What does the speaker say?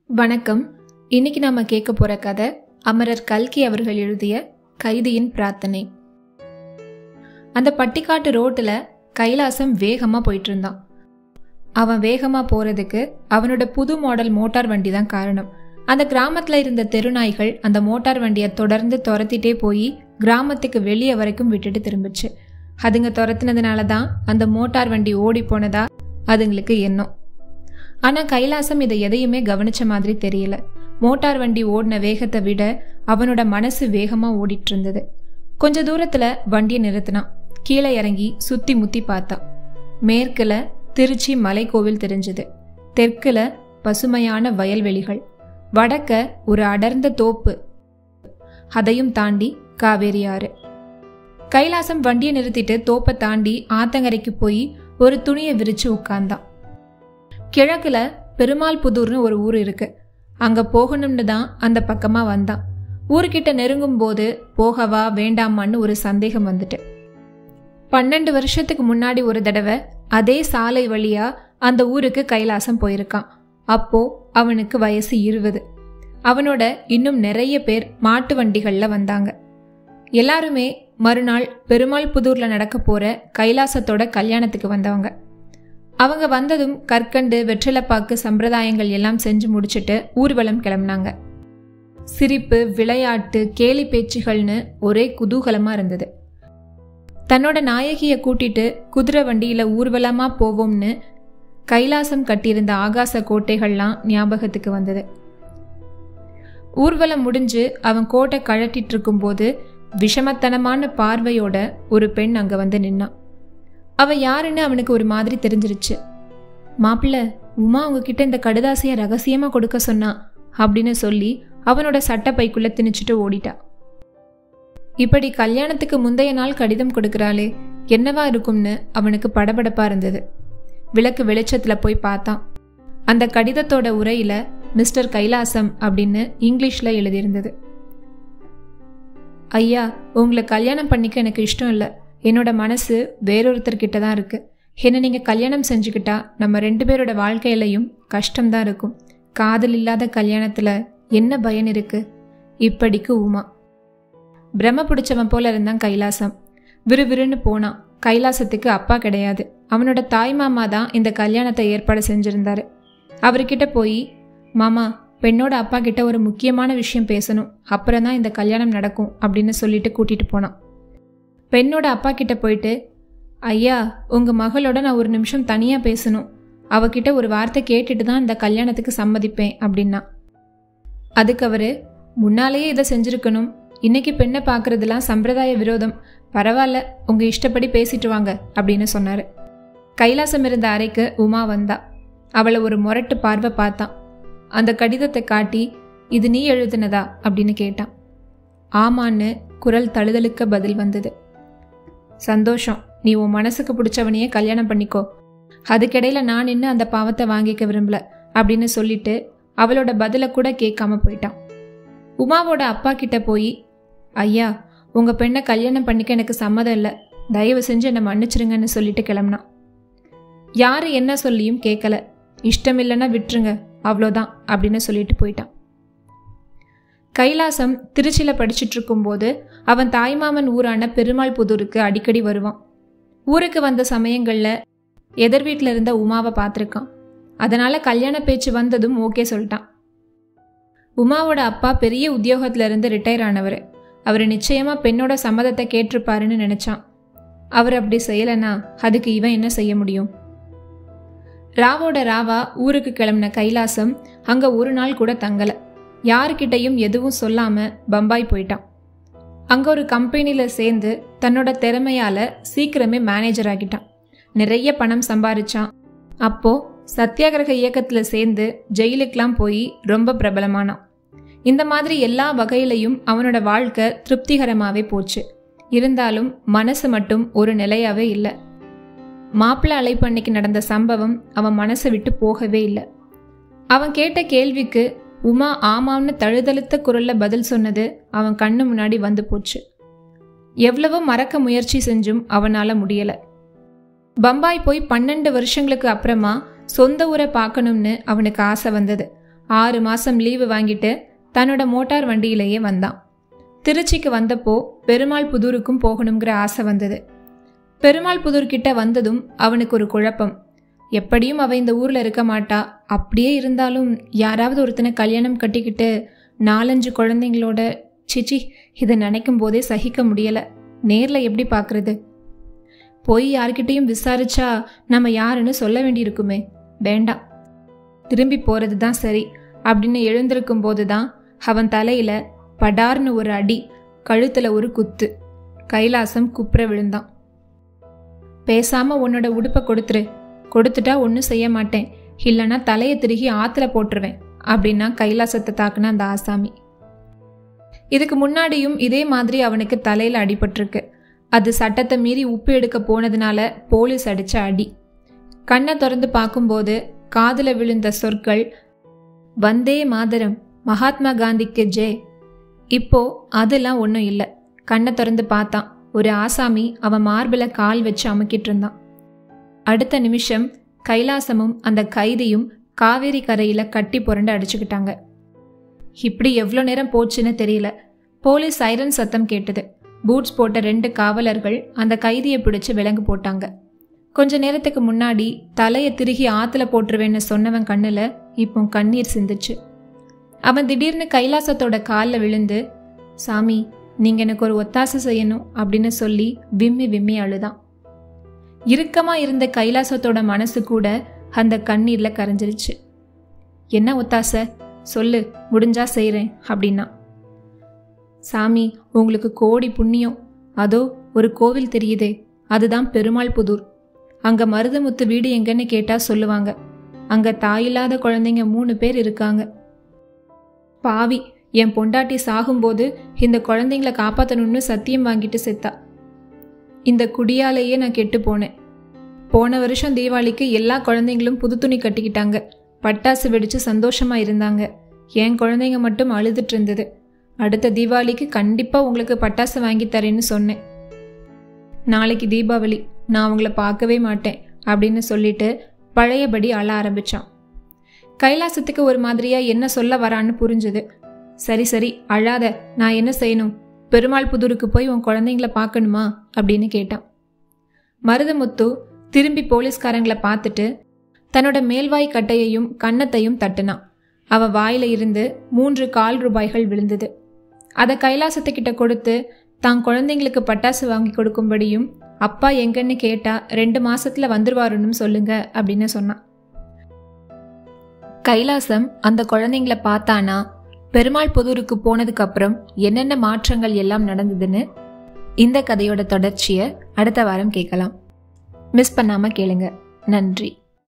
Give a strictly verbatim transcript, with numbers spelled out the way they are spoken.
வணக்கம். இன்னைக்கு நாம கேட்க போற கதை அமரர் கல்கி அவர்கள் எழுதிய கைதியின் பிரார்த்தனை. அந்த பட்டிக்காட்டு ரோட்டுல கைலாசம் வேகமா போயிட்டு இருந்தான். அவன் வேகமா போறதுக்கு அவனோட புது மாடல் மோட்டார் வண்டி தான் காரணம். அந்த கிராமத்துல இருந்த தெருநாய்கள் அந்த மோட்டார் வண்டியை தொடர்ந்து துரத்திட்டே போய் கிராமத்துக்கு வெளியே வரைக்கும் விட்டுட்டு திரும்பிச்சு. அதுங்க துரத்துனதுனால தான் அந்த மோட்டார் வண்டி ஓடி போனதா அதுங்களுக்கு எண்ணம். ஆனா கைலாசம் இதை எதையுமே கவனிச்ச மாதிரி தெரியல. மோட்டார் வண்டி ஓடின வேகத்தை விட அவனோட மனசு வேகமா ஓடிட்டு இருந்தது. கொஞ்ச தூரத்துல வண்டியை நிறுத்தினான். கீழே இறங்கி சுத்தி முத்தி பார்த்தான். மேற்குல திருச்சி மலைக்கோவில் தெரிஞ்சது. தெற்குல பசுமையான வயல்வெளிகள், வடக்க ஒரு அடர்ந்த தோப்பு, அதையும் தாண்டி காவேரி ஆறு. கைலாசம் வண்டியை நிறுத்திட்டு தோப்பை தாண்டி ஆத்தங்கரைக்கு போய் ஒரு துணியை விரிச்சு உட்கார்ந்தான். கிழக்குல பெருமாள் புதூர்னு ஒரு ஊர் இருக்கு. அங்க போகணும்னு தான் அந்த பக்கமா வந்தான். ஊர்கிட்ட நெருங்கும் போது போகவா வேண்டாமான்னு ஒரு சந்தேகம் வந்துட்டு. பன்னெண்டு வருஷத்துக்கு முன்னாடி ஒரு தடவை அதே சாலை வழியா அந்த ஊருக்கு கைலாசம் போயிருக்கான். அப்போ அவனுக்கு வயசு இருபது. அவனோட இன்னும் நிறைய பேர் மாட்டு வண்டிகள்ல வந்தாங்க. எல்லாருமே மறுநாள் பெருமாள் புதூர்ல நடக்க போற கைலாசத்தோட கல்யாணத்துக்கு வந்தவங்க. அவங்க வந்ததும் கற்கண்டு வெற்றிலப்பாக்கு சம்பிரதாயங்கள் எல்லாம் செஞ்சு முடிச்சுட்டு ஊர்வலம் கிளம்பினாங்க. சிரிப்பு, விளையாட்டு, கேலி பேச்சுகள்னு ஒரே குதூகலமா இருந்தது. தன்னோட நாயகியை கூட்டிட்டு குதிரை வண்டியில ஊர்வலமா போவோம்னு கைலாசம் கட்டியிருந்த ஆகாச கோட்டைகள்லாம் ஞாபகத்துக்கு வந்தது. ஊர்வலம் முடிஞ்சு அவன் கோட்டை கழட்டிட்டு இருக்கும் போது விஷமத்தனமான பார்வையோட ஒரு பெண் அங்க வந்து நின்னான். அவ யாருன்னு அவனுக்கு ஒரு மாதிரி தெரிஞ்சிருச்சு. மாப்பிள்ள, உமா உங்ககிட்ட இந்த கடுதாசைய ரகசியமா கொடுக்க சொன்னா அப்படின்னு சொல்லி அவனோட சட்டப்பைக்குள்ள திணிச்சுட்டு ஓடிட்டா. இப்படி கல்யாணத்துக்கு முந்தைய நாள் கடிதம் கொடுக்கறாளே, என்னவா இருக்கும்னு அவனுக்கு படபடப்பா இருந்தது. விளக்கு வெளிச்சத்துல போய் பார்த்தான். அந்த கடிதத்தோட உரையில மிஸ்டர் கைலாசம் அப்படின்னு இங்கிலீஷ்ல எழுதியிருந்தது. ஐயா, உங்களை கல்யாணம் பண்ணிக்க எனக்கு இஷ்டம் இல்லை. என்னோட மனசு வேறொருத்தர்கிட்ட தான் இருக்கு. என்ன நீங்க கல்யாணம் செஞ்சுக்கிட்டா நம்ம ரெண்டு பேரோட வாழ்க்கையிலையும் கஷ்டம்தான் இருக்கும். காதல் இல்லாத கல்யாணத்துல என்ன பயன் இருக்கு? இப்படிக்கு உமா. பிரம்ம பிடிச்சவன் போல இருந்தான் கைலாசம். விறுவிறுன்னு போனான். கைலாசத்துக்கு அப்பா கிடையாது. அவனோட தாய் மாமா தான் இந்த கல்யாணத்தை ஏற்பாடு செஞ்சிருந்தாரு. அவர்கிட்ட போய், மாமா, பெண்ணோட அப்பா கிட்ட ஒரு முக்கியமான விஷயம் பேசணும், அப்புறம் தான் இந்த கல்யாணம் நடக்கும் அப்படின்னு சொல்லிட்டு கூட்டிட்டு போனான். பெண்ணோட அப்பா கிட்ட போயிட்டு, ஐயா, உங்க மகளோட நான் ஒரு நிமிஷம் தனியா பேசணும். அவகிட்ட ஒரு வார்த்தை கேட்டுட்டு தான் இந்த கல்யாணத்துக்கு சம்மதிப்பேன் அப்படின்னா. அதுக்கு அவரு, முன்னாலேயே இதை செஞ்சிருக்கணும். இன்னைக்கு பெண்ணை பார்க்கறதுலாம் சம்பிரதாய விரோதம். பரவாயில்ல, உங்க இஷ்டப்படி பேசிட்டு வாங்க அப்படின்னு சொன்னாரு. கைலாசம் இருந்த அறைக்கு உமா வந்தா. அவளை ஒரு முரட்டு பார்வை பார்த்தான். அந்த கடிதத்தை காட்டி, இது நீ எழுதுனதா அப்படின்னு கேட்டான். ஆமான்னு குரல் தழுதலுக்க பதில் வந்தது. சந்தோஷம், நீ உன் மனசுக்கு பிடிச்சவனையே கல்யாணம் பண்ணிக்கோ. அதுக்கிடையில நான் இன்னும் அந்த பாவத்தை வாங்கிக்க விரும்பல அப்படின்னு சொல்லிட்டு அவளோட பதில கூட கேட்காம போயிட்டான். உமாவோட அப்பா கிட்ட போய், ஐயா, உங்க பெண்ணை கல்யாணம் பண்ணிக்க எனக்கு சம்மதம் இல்லை, தயவு செஞ்சு என்னை மன்னிச்சிருங்கன்னு சொல்லிட்டு கிளம்புனான். யாரு என்ன சொல்லியும் கேட்கல. இஷ்டம் இல்லைன்னா விட்டுருங்க, அவ்வளோதான் அப்படின்னு சொல்லிட்டு போயிட்டான். கைலாசம் திருச்சியில படிச்சுட்டு இருக்கும் போது அவன் தாய்மாமன் ஊரான பெருமாள் புதூருக்கு அடிக்கடி வருவான். ஊருக்கு வந்த சமயங்கள்ல எதிர் வீட்டில இருந்த உமாவை பார்த்துருக்கான். அதனால கல்யாண பேச்சு வந்ததும் ஓகே சொல்லிட்டான். உமாவோட அப்பா பெரிய உத்தியோகத்துல இருந்து ரிட்டையர் ஆனவர். அவர் நிச்சயமா பெண்ணோட சம்மதத்தை கேட்டிருப்பாருன்னு நினைச்சான். அவர் அப்படி செய்யலன்னா அதுக்கு இவன் என்ன செய்ய முடியும்? ராவோட ராவா ஊருக்கு கிளம்பின கைலாசம் அங்க ஒரு நாள் கூட தங்கல. யாருக்கிட்டையும் எதுவும் சொல்லாம பம்பாய் போயிட்டான். அங்க ஒரு கம்பெனில சேர்ந்து தன்னோட திறமையால சீக்கிரமே மேனேஜர் ஆகிட்டான். நிறைய பணம் சம்பாரிச்சான். அப்போ சத்தியாகிரக இயக்கத்துல சேர்ந்து ஜெயிலுக்கெல்லாம் போய் ரொம்ப பிரபலமானான். இந்த மாதிரி எல்லா வகையிலையும் அவனோட வாழ்க்கை திருப்திகரமாவே போச்சு. இருந்தாலும் மனசு மட்டும் ஒரு நிலையாவே இல்லை. மாப்பிள்ளை அழைப்பன்னைக்கு நடந்த சம்பவம் அவன் மனசை விட்டு போகவே இல்லை. அவன் கேட்ட கேள்விக்கு உமா ஆமாம்னு தழுதழுத்த குரல்ல பதில் சொன்னது அவன் கண்ணு முன்னாடி வந்து போச்சு. எவ்வளவோ மறக்க முயற்சி செஞ்சும் அவனால முடியல. பம்பாய் போய் பன்னெண்டு வருஷங்களுக்கு அப்புறமா சொந்த ஊரை பார்க்கணும்னு அவனுக்கு ஆசை வந்தது. ஆறு மாசம் லீவு வாங்கிட்டு தன்னோட மோட்டார் வண்டியிலேயே வந்தான். திருச்சிக்கு வந்தப்போ பெருமாள் புதூருக்கும் போகணுங்கிற ஆசை வந்தது. பெருமாள் புதூர் கிட்ட வந்ததும் அவனுக்கு ஒரு குழப்பம். எப்படியும் அவ இந்த ஊர்ல இருக்க மாட்டா, அப்படியே இருந்தாலும் யாராவது ஒருத்தனை கல்யாணம் கட்டிக்கிட்டு நாலஞ்சு குழந்தைங்களோட, சிச்சி இதை நினைக்கும் போதே சகிக்க முடியல. நேர்ல எப்படி பாக்குறது? போய் யார்கிட்டையும் விசாரிச்சா நம்ம யாருன்னு சொல்ல வேண்டியிருக்குமே. வேண்டாம், திரும்பி போறது தான் சரி அப்படின்னு எழுந்திருக்கும் போதுதான் அவன் தலையில படார்னு ஒரு அடி, கழுத்துல ஒரு குத்து. கைலாசம் குப்புற விழுந்தான். பேசாம உன்னோட உடுப்பை கொடுத்துரு, கொடுத்துட்டா ஒன்றும் செய்ய மாட்டேன், இல்லைன்னா தலையை திருகி ஆத்துல போட்டுருவேன் அப்படின்னா கைலாசத்தை தாக்குன அந்த ஆசாமி. இதுக்கு முன்னாடியும் இதே மாதிரி அவனுக்கு தலையில அடிபட்டிருக்கு. அது சட்டத்தை மீறி உப்பு எடுக்க போனதுனால போலீஸ் அடிச்ச அடி. கண்ணை திறந்து பார்க்கும்போது காதுல விழுந்த சொற்கள் வந்தே மாதரம், மகாத்மா காந்திக்கு ஜே. இப்போ அதெல்லாம் ஒன்றும் இல்லை. கண்ணை திறந்து பார்த்தான், ஒரு ஆசாமி அவன் மார்பில கால் வச்சு அமுக்கிட்டு இருந்தான். அடுத்த நிமிஷம் கைலாசமும் அந்த கைதியும் காவேரி கரையில கட்டி புரண்டு அடிச்சுக்கிட்டாங்க. இப்படி எவ்வளோ நேரம் போச்சுன்னு தெரியல. போலீஸ் சைரன் சத்தம் கேட்டது. பூட்ஸ் போட்ட ரெண்டு காவலர்கள் அந்த கைதியை பிடிச்சு விலங்கு போட்டாங்க. கொஞ்ச நேரத்துக்கு முன்னாடி தலையை திருகி ஆத்துல போட்டுருவேன்னு சொன்னவன் கண்ணுல இப்போ கண்ணீர் சிந்துச்சு. அவன் திடீர்னு கைலாசத்தோட காலில் விழுந்து, சாமி நீங்க எனக்கு ஒரு ஒத்தாசை செய்யணும் அப்படின்னு சொல்லி விம்மி விம்மி அழுதான். இறுக்கமா இருந்த கைலாசத்தோட மனசு கூட அந்த கண்ணீர்ல கரைஞ்சிருச்சு. என்ன ஒத்தாசை சொல்லு, முடிஞ்சா செய்றேன் அப்படின்னா. சாமி உங்களுக்கு கோடி புண்ணியம், அதோ ஒரு கோவில் தெரியுதே, அதுதான் பெருமாள் புதூர். அங்க மருதமுத்து வீடு எங்கன்னு கேட்டா சொல்லுவாங்க. அங்க தாயில்லாத குழந்தைங்க மூணு பேர் இருக்காங்க. பாவி, என் பொண்டாட்டி சாகும்போது இந்த குழந்தைங்களை காப்பாற்றணும்னு சத்தியம் வாங்கிட்டு செத்தா. இந்த குடியாலேயே நான் கெட்டு போனேன். போன வருஷம் தீபாவளிக்கு எல்லா குழந்தைங்களும் புது துணி கட்டிக்கிட்டாங்க, பட்டாசு வெடிச்சு சந்தோஷமா இருந்தாங்க. என் குழந்தைங்க மட்டும் அழுதுட்டு இருந்தது. அடுத்த தீபாவளிக்கு கண்டிப்பா உங்களுக்கு பட்டாசு வாங்கி தரேன்னு சொன்னேன். நாளைக்கு தீபாவளி, நான் அவங்கள பார்க்கவே மாட்டேன் அப்படின்னு சொல்லிட்டு பழையபடி அழ ஆரம்பிச்சான். கைலாசத்துக்கு ஒரு மாதிரியா என்ன சொல்ல வரான்னு புரிஞ்சுது. சரி சரி அழாத, நான் என்ன செய்யணும், பெருமாள் புதூருக்கு போய் உன் குழந்தைங்கள பார்க்கணுமா அப்படின்னு கேட்டான். மருதமுத்து திரும்பி போலீஸ்காரங்களை பார்த்துட்டு தன்னோட மேல்வாய் கட்டையையும் கன்னத்தையும் தட்டுனான். அவ வாயில இருந்து மூன்று கால் ரூபாய்கள் விழுந்தது. அதை கைலாசத்துக்கிட்ட கொடுத்து தான் குழந்தைங்களுக்கு பட்டாசு வாங்கி கொடுக்கும்படியும் அப்பா எங்கன்னு கேட்டா ரெண்டு மாசத்துல வந்துருவாருன்னு சொல்லுங்க அப்படின்னு சொன்னான். கைலாசம் அந்த குழந்தைங்கள பார்த்தானா, பெருமாள் புதூருக்கு போனதுக்கு அப்புறம் என்னென்ன மாற்றங்கள் எல்லாம் நடந்ததுன்னு இந்த கதையோட தொடர்ச்சியை அடுத்த வாரம் கேட்கலாம். மிஸ் பண்ணாம கேளுங்க. நன்றி.